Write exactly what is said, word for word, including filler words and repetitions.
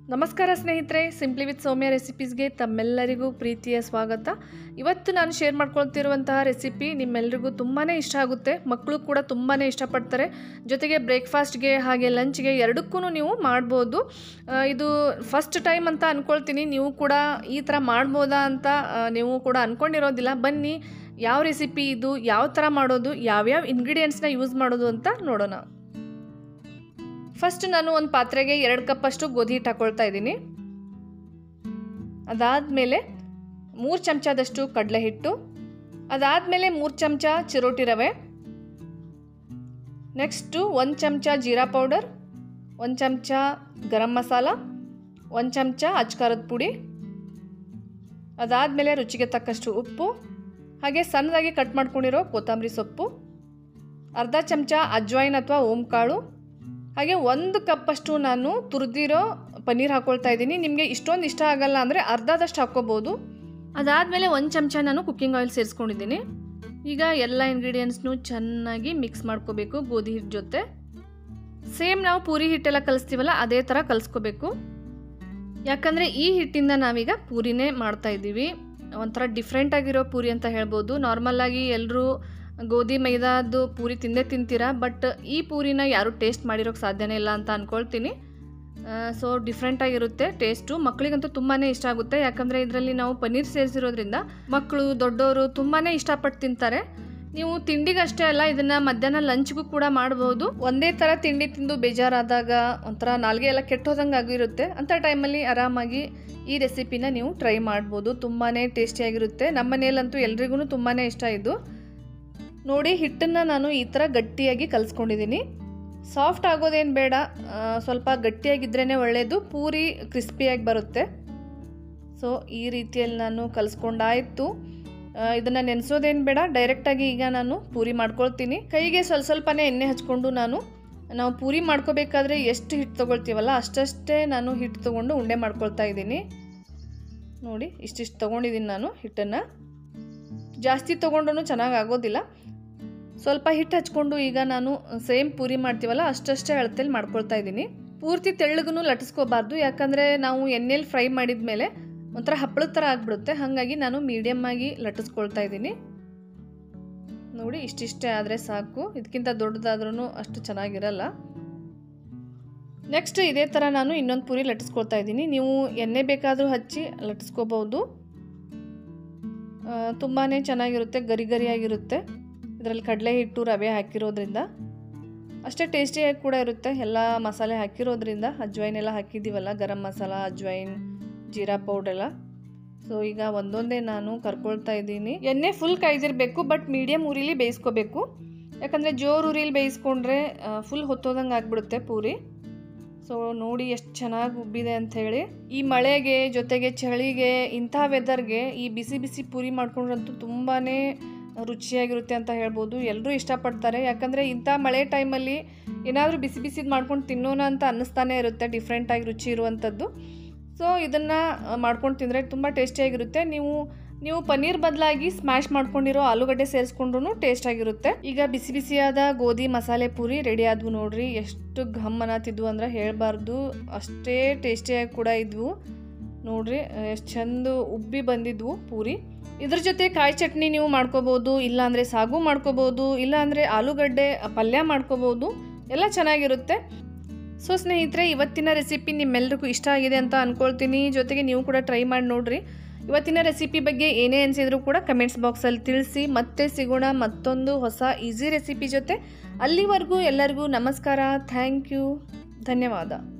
ನಮಸ್ಕಾರ ಸ್ನೇಹಿತರೆ, simply with ಸೌಮ್ಯ ರೆಸಿಪೀಸ್ಗೆ ತಮ್ಮೆಲ್ಲರಿಗೂ ಪ್ರೀತಿಯ ಸ್ವಾಗತ. ಇವತ್ತು ನಾನು ಶೇರ್ ಮಾಡ್ಕೊಳ್ತಿರುವಂತಹ ರೆಸಿಪಿ ನಿಮ್ಮೆಲ್ಲರಿಗೂ ತುಂಬಾ ಇಷ್ಟ ಆಗುತ್ತೆ. ಮಕ್ಕಳು ಕೂಡ ತುಂಬಾ ಇಷ್ಟಪಡ್ತಾರೆ. ಜೊತೆಗೆ ಬ್ರೇಕ್ಫಾಸ್ಟ್ಗೆ ಹಾಗೆ ಲಂಚ್ಗೆ ಎರಡಕ್ಕೂ ನೀವು ಮಾಡ್ಬೋದು. ಇದು ಫಸ್ಟ್ ಟೈಮ್ ಅಂತ ಅಂದ್ಕೊಳ್ತೀನಿ. ನೀವು ಕೂಡ ಈ ಥರ ಮಾಡ್ಬೋದಾ ಅಂತ ನೀವು ಕೂಡ ಅಂದ್ಕೊಂಡಿರೋದಿಲ್ಲ. ಬನ್ನಿ, ಯಾವ ರೆಸಿಪಿ ಇದು, ಯಾವ ಥರ ಮಾಡೋದು, ಯಾವ್ಯಾವ ಇಂಗ್ರೀಡಿಯೆಂಟ್ಸ್ನ ಯೂಸ್ ಮಾಡೋದು ಅಂತ ನೋಡೋಣ. ಫಸ್ಟ್ ನಾನು ಒಂದು ಪಾತ್ರೆಗೆ ಎರಡು ಕಪ್ಪಷ್ಟು ಗೋಧಿ ಹಿಟ್ಟು ಹಾಕೊಳ್ತಾ ಇದ್ದೀನಿ. ಅದಾದಮೇಲೆ ಮೂರು ಚಮಚದಷ್ಟು ಕಡಲೆ ಹಿಟ್ಟು, ಅದಾದಮೇಲೆ ಮೂರು ಚಮಚ ಚಿರೋಟಿ ರವೆ, ನೆಕ್ಸ್ಟು ಒಂದು ಚಮಚ ಜೀರಾ ಪೌಡರ್, ಒಂದು ಚಮಚ ಗರಂ ಮಸಾಲ, ಒಂದು ಚಮಚ ಅಚ್ಕಾರದ ಪುಡಿ, ಅದಾದಮೇಲೆ ರುಚಿಗೆ ತಕ್ಕಷ್ಟು ಉಪ್ಪು, ಹಾಗೆ ಸಣ್ಣದಾಗಿ ಕಟ್ ಮಾಡ್ಕೊಂಡಿರೋ ಕೊತ್ತಂಬರಿ ಸೊಪ್ಪು, ಅರ್ಧ ಚಮಚ ಅಜ್ವಾಯಿನ್ ಅಥವಾ ಓಂಕಾಳು, ಹಾಗೆ ಒಂದು ಕಪ್ಪಷ್ಟು ನಾನು ತುರಿದಿರೋ ಪನ್ನೀರ್ ಹಾಕ್ಕೊಳ್ತಾ ಇದ್ದೀನಿ. ನಿಮಗೆ ಇಷ್ಟೊಂದು ಇಷ್ಟ ಆಗಲ್ಲ ಅಂದರೆ ಅರ್ಧದಷ್ಟು ಹಾಕ್ಕೋಬೋದು. ಅದಾದಮೇಲೆ ಒಂದು ಚಮಚ ನಾನು ಕುಕ್ಕಿಂಗ್ ಆಯಿಲ್ ಸೇರಿಸ್ಕೊಂಡಿದ್ದೀನಿ. ಈಗ ಎಲ್ಲ ಇಂಗ್ರೀಡಿಯೆಂಟ್ಸ್ನು ಚೆನ್ನಾಗಿ ಮಿಕ್ಸ್ ಮಾಡ್ಕೋಬೇಕು ಗೋಧಿ ಹಿಟ್ಟು ಜೊತೆ. ಸೇಮ್ ನಾವು ಪೂರಿ ಹಿಟ್ಟೆಲ್ಲ ಕಲಿಸ್ತೀವಲ್ಲ ಅದೇ ಥರ ಕಲಿಸ್ಕೋಬೇಕು. ಯಾಕಂದರೆ ಈ ಹಿಟ್ಟಿಂದ ನಾವೀಗ ಪೂರಿನೇ ಮಾಡ್ತಾ ಇದ್ದೀವಿ. ಒಂಥರ ಡಿಫ್ರೆಂಟ್ ಆಗಿರೋ ಪೂರಿ ಅಂತ ಹೇಳ್ಬೋದು. ನಾರ್ಮಲಾಗಿ ಎಲ್ಲರೂ ಗೋಧಿ ಮೈದಾದು ಪೂರಿ ತಿಂದೇ ತಿಂತೀರಾ, ಬಟ್ ಈ ಪೂರಿನ ಯಾರೂ ಟೇಸ್ಟ್ ಮಾಡಿರೋಕ್ಕೆ ಸಾಧ್ಯನೇ ಇಲ್ಲ ಅಂತ ಅಂದ್ಕೊಳ್ತೀನಿ. So ಡಿಫ್ರೆಂಟಾಗಿರುತ್ತೆ taste. ಮಕ್ಕಳಿಗಂತೂ ತುಂಬಾ ಇಷ್ಟ ಆಗುತ್ತೆ. ಯಾಕಂದರೆ ಇದರಲ್ಲಿ ನಾವು ಪನ್ನೀರ್ ಸೇರಿಸಿರೋದ್ರಿಂದ ಮಕ್ಕಳು ದೊಡ್ಡವರು ತುಂಬಾ ಇಷ್ಟಪಟ್ಟು ತಿಂತಾರೆ. ನೀವು ತಿಂಡಿಗಷ್ಟೇ ಅಲ್ಲ, ಇದನ್ನು ಮಧ್ಯಾಹ್ನ ಲಂಚ್ಗೂ ಕೂಡ ಮಾಡ್ಬೋದು. ಒಂದೇ ಥರ ತಿಂಡಿ ತಿಂದು ಬೇಜಾರಾದಾಗ ಒಂಥರ ನಾಲ್ಗೆ ಎಲ್ಲ ಕೆಟ್ಟೋದಂಗೆ ಆಗಿರುತ್ತೆ. ಅಂಥ ಟೈಮಲ್ಲಿ ಆರಾಮಾಗಿ ಈ ರೆಸಿಪಿನ ನೀವು ಟ್ರೈ ಮಾಡ್ಬೋದು. ತುಂಬಾ ಟೇಸ್ಟಿಯಾಗಿರುತ್ತೆ. ನಮ್ಮ ಮನೆಯಲ್ಲಂತೂ ಎಲ್ರಿಗೂ ತುಂಬಾ ಇಷ್ಟ ಇದು. ನೋಡಿ, ಹಿಟ್ಟನ್ನು ನಾನು ಈ ಥರ ಗಟ್ಟಿಯಾಗಿ ಕಲಿಸ್ಕೊಂಡಿದ್ದೀನಿ. ಸಾಫ್ಟ್ ಆಗೋದೇನು ಬೇಡ, ಸ್ವಲ್ಪ ಗಟ್ಟಿಯಾಗಿದ್ರೇ ಒಳ್ಳೆಯದು. ಪೂರಿ ಕ್ರಿಸ್ಪಿಯಾಗಿ ಬರುತ್ತೆ. ಸೊ ಈ ರೀತಿಯಲ್ಲಿ ನಾನು ಕಲಿಸ್ಕೊಂಡಾಯಿತು. ಇದನ್ನು ನೆನೆಸೋದೇನು ಬೇಡ, ಡೈರೆಕ್ಟಾಗಿ ಈಗ ನಾನು ಪೂರಿ ಮಾಡ್ಕೊಳ್ತೀನಿ. ಕೈಗೆ ಸ್ವಲ್ಪ ಸ್ವಲ್ಪನೇ ಎಣ್ಣೆ ಹಚ್ಕೊಂಡು ನಾನು ನಾವು ಪೂರಿ ಮಾಡ್ಕೋಬೇಕಾದ್ರೆ ಎಷ್ಟು ಹಿಟ್ಟು ತೊಗೊಳ್ತೀವಲ್ಲ ಅಷ್ಟಷ್ಟೇ ನಾನು ಹಿಟ್ಟು ತೊಗೊಂಡು ಉಂಡೆ ಮಾಡ್ಕೊಳ್ತಾ ಇದ್ದೀನಿ. ನೋಡಿ, ಇಷ್ಟಿಷ್ಟು ತೊಗೊಂಡಿದ್ದೀನಿ ನಾನು ಹಿಟ್ಟನ್ನು. ಜಾಸ್ತಿ ತೊಗೊಂಡ್ರೂ ಚೆನ್ನಾಗಿ ಆಗೋದಿಲ್ಲ. ಸ್ವಲ್ಪ ಹಿಟ್ಟು ಹಚ್ಕೊಂಡು ಈಗ ನಾನು ಸೇಮ್ ಪೂರಿ ಮಾಡ್ತೀವಲ್ಲ ಅಷ್ಟಷ್ಟೇ ಅಳತೆಯಲ್ಲಿ ಮಾಡ್ಕೊಳ್ತಾ ಇದ್ದೀನಿ. ಪೂರ್ತಿ ತೆಳ್ಳಗೂ ಲಟ್ಟಿಸ್ಕೋಬಾರ್ದು, ಯಾಕಂದರೆ ನಾವು ಎಣ್ಣೆಲಿ ಫ್ರೈ ಮಾಡಿದ ಮೇಲೆ ಒಂಥರ ಹಪ್ಪಳದ ಥರ ಆಗಿಬಿಡುತ್ತೆ. ಹಾಗಾಗಿ ನಾನು ಮೀಡಿಯಮ್ ಆಗಿ ಲಟ್ಟಿಸ್ಕೊಳ್ತಾ ಇದ್ದೀನಿ. ನೋಡಿ, ಇಷ್ಟಿಷ್ಟೇ ಆದರೆ ಸಾಕು. ಇದಕ್ಕಿಂತ ದೊಡ್ಡದಾದ್ರೂ ಅಷ್ಟು ಚೆನ್ನಾಗಿರಲ್ಲ. ನೆಕ್ಸ್ಟ್ ಇದೇ ಥರ ನಾನು ಇನ್ನೊಂದು ಪೂರಿ ಲಟ್ಟಿಸ್ಕೊಳ್ತಾ ಇದ್ದೀನಿ. ನೀವು ಎಣ್ಣೆ ಬೇಕಾದರೂ ಹಚ್ಚಿ ಲಟ್ಟಿಸ್ಕೋಬಹುದು. ತುಂಬಾ ಚೆನ್ನಾಗಿರುತ್ತೆ, ಗರಿ ಗರಿಯಾಗಿರುತ್ತೆ. ಇದರಲ್ಲಿ ಕಡಲೆ ಹಿಟ್ಟು ರವೆ ಹಾಕಿರೋದ್ರಿಂದ ಅಷ್ಟೇ ಟೇಸ್ಟಿಯಾಗಿ ಕೂಡ ಇರುತ್ತೆ. ಎಲ್ಲ ಮಸಾಲೆ ಹಾಕಿರೋದ್ರಿಂದ, ಅಜ್ವೈನ್ ಎಲ್ಲ ಹಾಕಿದ್ದೀವಲ್ಲ, ಗರಂ ಮಸಾಲ, ಅಜ್ವೈನ್, ಜೀರಾ ಪೌಡೆಲ್ಲ. ಸೊ ಈಗ ಒಂದೊಂದೇ ನಾನು ಕರ್ಕೊಳ್ತಾ ಇದ್ದೀನಿ. ಎಣ್ಣೆ ಫುಲ್ ಕಾಯ್ದಿರಬೇಕು, ಬಟ್ ಮೀಡಿಯಮ್ ಉರಿಲಿ ಬೇಯಿಸ್ಕೋಬೇಕು. ಯಾಕಂದರೆ ಜೋರು ಉರಿಲಿ ಬೇಯಿಸ್ಕೊಂಡ್ರೆ ಫುಲ್ ಹೊತ್ತೋದಂಗೆ ಆಗಿಬಿಡುತ್ತೆ ಪೂರಿ. ಸೊ ನೋಡಿ ಎಷ್ಟು ಚೆನ್ನಾಗಿ ಉಬ್ಬಿದೆ ಅಂಥೇಳಿ. ಈ ಮಳೆಗೆ ಜೊತೆಗೆ ಚಳಿಗೆ ಇಂಥ ವೆದರ್ಗೆ ಈ ಬಿಸಿ ಬಿಸಿ ಪೂರಿ ಮಾಡ್ಕೊಂಡ್ರಂತೂ ತುಂಬಾ ರುಚಿಯಾಗಿರುತ್ತೆ ಅಂತ ಹೇಳ್ಬೋದು. ಎಲ್ಲರೂ ಇಷ್ಟಪಡ್ತಾರೆ. ಯಾಕಂದರೆ ಇಂಥ ಮಳೆ ಟೈಮಲ್ಲಿ ಏನಾದರೂ ಬಿಸಿ ಬಿಸಿದು ಮಾಡ್ಕೊಂಡು ತಿನ್ನೋಣ ಅಂತ ಅನ್ನಿಸ್ತಾನೆ ಇರುತ್ತೆ, ಡಿಫ್ರೆಂಟಾಗಿ ರುಚಿ ಇರುವಂಥದ್ದು. ಸೊ ಇದನ್ನು ಮಾಡ್ಕೊಂಡು ತಿಂದರೆ ತುಂಬ ಟೇಸ್ಟಿಯಾಗಿರುತ್ತೆ. ನೀವು ನೀವು ಪನ್ನೀರ್ ಬದಲಾಗಿ ಸ್ಮ್ಯಾಶ್ ಮಾಡ್ಕೊಂಡಿರೋ ಆಲೂಗಡ್ಡೆ ಸೇರಿಸ್ಕೊಂಡ್ರೂ ಟೇಸ್ಟಾಗಿರುತ್ತೆ. ಈಗ ಬಿಸಿ ಬಿಸಿಯಾದ ಗೋಧಿ ಮಸಾಲೆ ಪೂರಿ ರೆಡಿ ಆದವು. ನೋಡ್ರಿ, ಎಷ್ಟು ಘಮ್ ಅನ್ನತ್ತಿದ್ವು ಅಂದರೆ ಹೇಳಬಾರ್ದು, ಅಷ್ಟೇ ಟೇಸ್ಟಿಯಾಗಿ ಕೂಡ ಇದ್ವು. ನೋಡ್ರಿ ಎಷ್ಟು ಚಂದ ಉಬ್ಬಿ ಬಂದಿದ್ವು ಪೂರಿ. ಇದ್ರ ಜೊತೆ ಕಾಯಿ ಚಟ್ನಿ ನೀವು ಮಾಡ್ಕೋಬೋದು, ಇಲ್ಲಾಂದರೆ ಸಾಗು ಮಾಡ್ಕೋಬೋದು, ಇಲ್ಲಾಂದರೆ ಆಲೂಗಡ್ಡೆ ಪಲ್ಯ ಮಾಡ್ಕೋಬೋದು. ಎಲ್ಲ ಚೆನ್ನಾಗಿರುತ್ತೆ. ಸೊ ಸ್ನೇಹಿತರೆ, ಇವತ್ತಿನ ರೆಸಿಪಿ ನಿಮ್ಮೆಲ್ಲರಿಗೂ ಇಷ್ಟ ಆಗಿದೆ ಅಂತ ಅಂದ್ಕೊಳ್ತೀನಿ. ಜೊತೆಗೆ ನೀವು ಕೂಡ ಟ್ರೈ ಮಾಡಿ ನೋಡಿರಿ. ಇವತ್ತಿನ ರೆಸಿಪಿ ಬಗ್ಗೆ ಏನೇ ಅನಿಸಿದ್ರು ಕೂಡ ಕಮೆಂಟ್ಸ್ ಬಾಕ್ಸಲ್ಲಿ ತಿಳಿಸಿ. ಮತ್ತೆ ಸಿಗೋಣ ಮತ್ತೊಂದು ಹೊಸ ಈಸಿ ರೆಸಿಪಿ ಜೊತೆ. ಅಲ್ಲಿವರೆಗೂ ಎಲ್ಲರಿಗೂ ನಮಸ್ಕಾರ. Thank you. ಧನ್ಯವಾದ.